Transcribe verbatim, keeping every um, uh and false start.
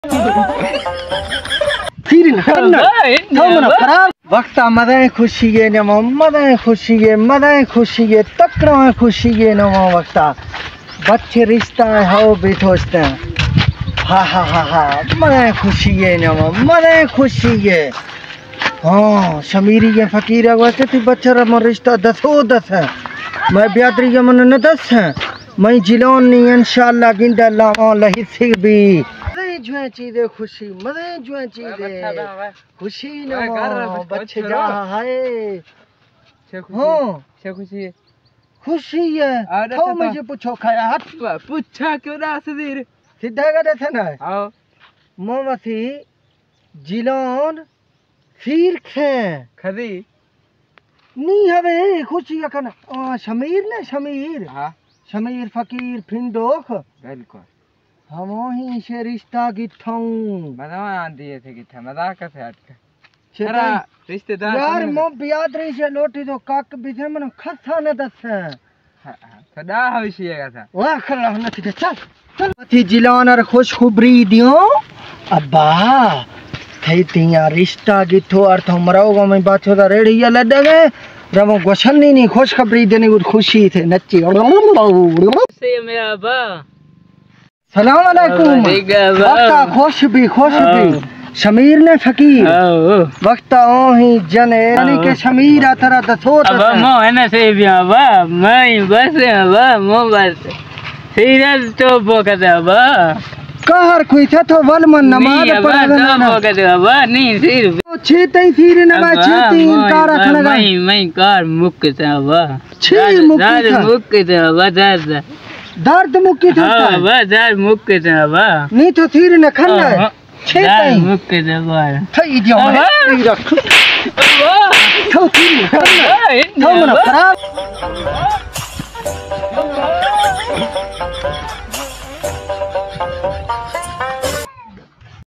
फिर वक्त मदाएं खुशी है नमा मदाएं खुशी है मदाएं खुशी है तकड़ा खुशी है नमा वक्ता बच्चे रिश्ता है हो भी दोस्त हैं हा हा हा हा मदाएं खुशी है नमा मदाएं खुशी है हाँ शमीरी के फकीर वैसे थी बच्चा रहा रिश्ता दसो दस है मैं बियादरी के मन न दस है मैं जिलोन नहीं इंशाल्लाह गिंदा लावा लही सिर भी जो चीज़ें खुशी मजे जो चीज़ें खुशी न बच्चे जा हाय हो खुशी है खुशी है तो मुझे पूछो खाया हाथ पूछा क्यों ना सदीर सीधा कर था ना आओ मोमसी जिलोन फिर खे खदी नहीं हवे खुशी का ना शमीर ने शमीर हाँ शमीर फकीर फिंदोख बिल्कुल हम ही से रिश्ता गिठाऊं मजा दिए थे गिठा मजाक से हट के चला रिश्तेदार यार मो बियादरी से लोटी तो काक बिथे मन खसा न दस सदा हविष्य का था वाह खला न थी चल चल थी जिलान और खुशखबरी दियो अब्बा थई तिया रिश्ता गिठो और तो मराओगा मैं बाछो दा रेड़ी या लडगे रमो गोशन नहीं नहीं खुशखबरी देने को खुशी थे नच्ची से मेरा बा सलाम अलैकुम वक्ता खुश भी खुश भी शमीर ने फकीर वक्ता ओ ही जने यानी के शमीर तरह दसो अब मो है ना से भी बा मैं बस बा मो बस सीरियस तो बोकदा बा कहर कोई थे तो वल मन नमाज पढ़ा ना बोकदा बा नहीं सिर छे तई फिर न बा छे तीन कार रखना मैं मैं कार मुक्का बा छे मुक्का मुक्का बा दादा दर्द मुक्की था हां बा दर्द मुक्के था बा नहीं तो फिर न खन्ना छे तई मुक्के था बा थई जो है रख तो फिर तो मन खराब